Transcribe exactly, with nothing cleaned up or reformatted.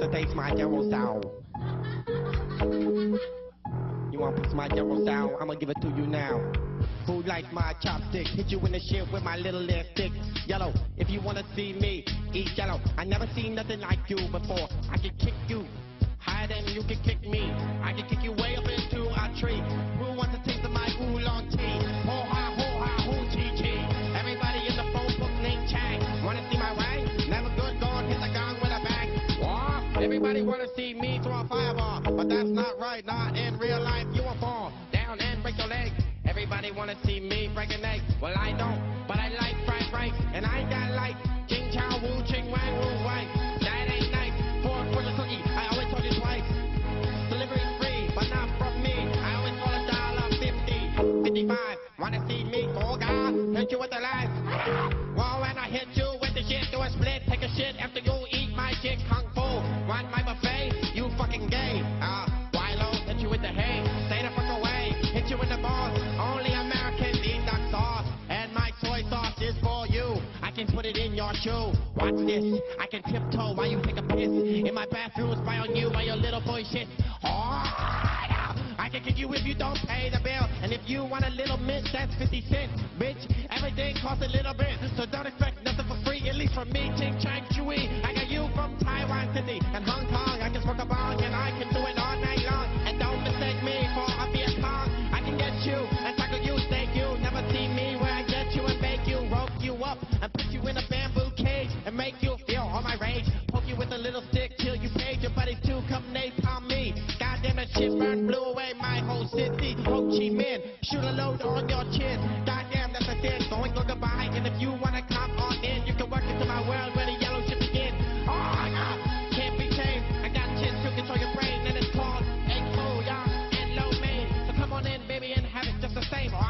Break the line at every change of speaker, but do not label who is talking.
wanna taste my yellow style? You wanna taste my yellow style? I'ma give it to you now. Who likes my chopsticks? Hit you in the shit with my little lipstick. Yellow, if you wanna see me, eat yellow. I never seen nothing like you before. I can kick you higher than you can kick me. I can kick you way up into a tree. Who wants to taste of my oolong tea? Ho ha ho ha hoo chee chee. Everybody in the phone book named Chang. Wanna see my way? Never good, gone, hit the gong with a bang. What? Everybody wanna see me throw a fireball, but that's not right. Not in real life. You won't fall down and break your leg. Everybody wanna see me break an egg. Well, I don't, but I like fried rice, and I got like Jing Chow Wu Ching Wang Wu Wai. That ain't nice. Four for the cookie. I always told you twice. Delivery's free, but not from me. I always call a dollar fifty, fifty-five. Wanna see me? Oh God, hit you with the line. Well, when I hit you with the shit, do a split, take a shit after you eat my shit. Kung Fu, want my buffet? You fucking gay. Ah, uh, Wilo, hit you with the hay. Stay the fuck away. Hit you in the balls. Only American eat that sauce, and my soy sauce is for you. I can put it in your shoe. Watch this. I can tiptoe while you take a piss in my bathroom. Spy on you while your little boy shit. Oh, I can kick you if you don't pay the bill, and if you want a little mint, that's fifty cents, bitch. Everything costs a little bit, so don't expect nothing for free. At least from me, Ching Chang Chui. I got you from Taiwan City and Hong Kong. I can smoke a bong and I can do it all night long. And don't mistake me for a Viet Cong. I can get you and tackle you, stake you. Never see me where I get you and make you, rope you up and put you in a bamboo cage and make you feel all my rage. Poke you with a little stick till you page your buddies too. Come napalm me. Goddamn that shit burned, blew away my whole city. Ho Chi Minh, shoot a load on your chin. Goddamn, that's a thing. Going go goodbye. And if you wanna come on in, you can work into my world where the yellow shit begin. Oh, yeah, can't be tamed. I got shit to control your brain, and it's called Expo, yeah, and low main. So come on in, baby, and have it just the same.